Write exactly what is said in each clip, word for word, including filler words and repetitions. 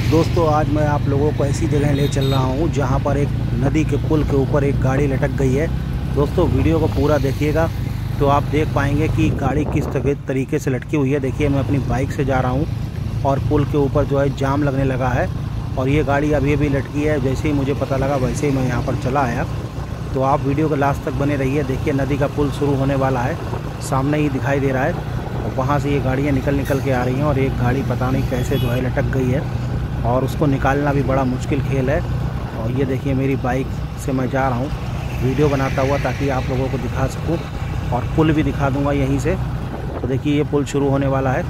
दोस्तों आज मैं आप लोगों को ऐसी जगह ले चल रहा हूँ जहाँ पर एक नदी के पुल के ऊपर एक गाड़ी लटक गई है। दोस्तों वीडियो को पूरा देखिएगा तो आप देख पाएंगे कि गाड़ी किस तरीके से लटकी हुई है। देखिए मैं अपनी बाइक से जा रहा हूँ और पुल के ऊपर जो है जाम लगने लगा है और ये गाड़ी अभी अभी लटकी है। जैसे ही मुझे पता लगा वैसे ही मैं यहाँ पर चला आया। तो आप वीडियो के लास्ट तक बने रहिए। देखिए नदी का पुल शुरू होने वाला है, सामने ही दिखाई दे रहा है और वहाँ से ये गाड़ियाँ निकल निकल के आ रही हैं और एक गाड़ी पता नहीं कैसे जो है लटक गई है और उसको निकालना भी बड़ा मुश्किल खेल है। और ये देखिए मेरी बाइक से मैं जा रहा हूँ वीडियो बनाता हुआ ताकि आप लोगों को दिखा सकूँ और पुल भी दिखा दूँगा यहीं से। तो देखिए ये पुल शुरू होने वाला है।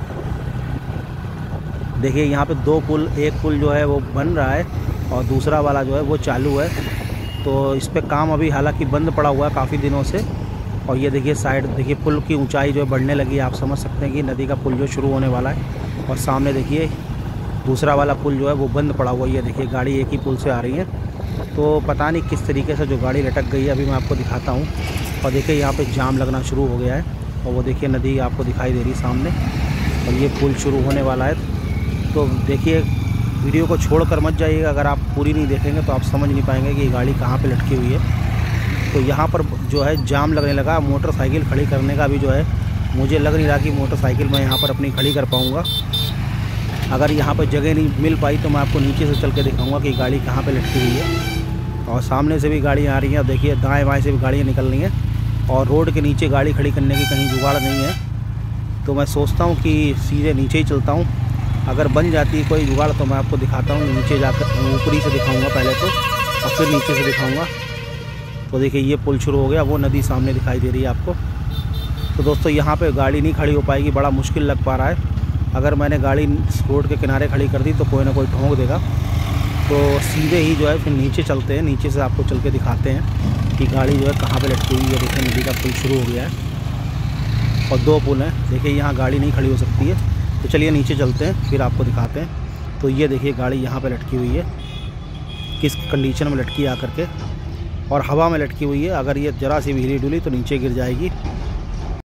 देखिए यहाँ पे दो पुल, एक पुल जो है वो बन रहा है और दूसरा वाला जो है वो चालू है। तो इस पर काम अभी हालांकि बंद पड़ा हुआ है काफ़ी दिनों से। और ये देखिए साइड देखिए पुल की ऊंचाई जो है बढ़ने लगी है। आप समझ सकते हैं कि नदी का पुल जो शुरू होने वाला है और सामने देखिए दूसरा वाला पुल जो है वो बंद पड़ा हुआ है। ये देखिए गाड़ी एक ही पुल से आ रही है। तो पता नहीं किस तरीके से जो गाड़ी लटक गई है अभी मैं आपको दिखाता हूँ। और देखिए यहाँ पे जाम लगना शुरू हो गया है और वो देखिए नदी आपको दिखाई दे रही है सामने और ये पुल शुरू होने वाला है। तो देखिए वीडियो को छोड़ कर मत जाइएगा, अगर आप पूरी नहीं देखेंगे तो आप समझ नहीं पाएंगे कि ये गाड़ी कहाँ पे लटकी हुई है। तो यहाँ पर जो है जाम लगने लगा। मोटरसाइकिल खड़ी करने का भी जो है मुझे लग नहीं रहा कि मोटरसाइकिल मैं यहाँ पर अपनी खड़ी कर पाऊँगा। अगर यहाँ पर जगह नहीं मिल पाई तो मैं आपको नीचे से चल के दिखाऊँगा कि गाड़ी कहाँ पर लटकी हुई है। और सामने से भी गाड़ियाँ आ रही हैं और देखिए दाएँ बाएँ से भी गाड़ियाँ निकल रही हैं और रोड के नीचे गाड़ी खड़ी करने की कहीं जुगाड़ नहीं है। तो मैं सोचता हूँ कि सीधे नीचे ही चलता हूँ। अगर बन जाती है कोई जुगाड़ तो मैं आपको दिखाता हूँ। नीचे जाकर ऊपरी से दिखाऊंगा पहले तो और फिर नीचे से दिखाऊंगा। तो देखिए ये पुल शुरू हो गया, वो नदी सामने दिखाई दे रही है आपको। तो दोस्तों यहाँ पे गाड़ी नहीं खड़ी हो पाएगी, बड़ा मुश्किल लग पा रहा है। अगर मैंने गाड़ी रोड के किनारे खड़ी कर दी तो कोई ना कोई ठोंक देगा। तो सीधे ही जो है फिर नीचे चलते हैं, नीचे से आपको चल के दिखाते हैं कि गाड़ी जो है कहाँ पर लटकी हुई है। देखिए नदी का पुल शुरू हो गया है और दो पुल हैं। देखिए यहाँ गाड़ी नहीं खड़ी हो सकती है। तो चलिए नीचे चलते हैं फिर आपको दिखाते हैं। तो ये देखिए गाड़ी यहाँ पे लटकी हुई है, किस कंडीशन में लटकी आकर के और हवा में लटकी हुई है। अगर ये ज़रा सी भी हिली डुली तो नीचे गिर जाएगी।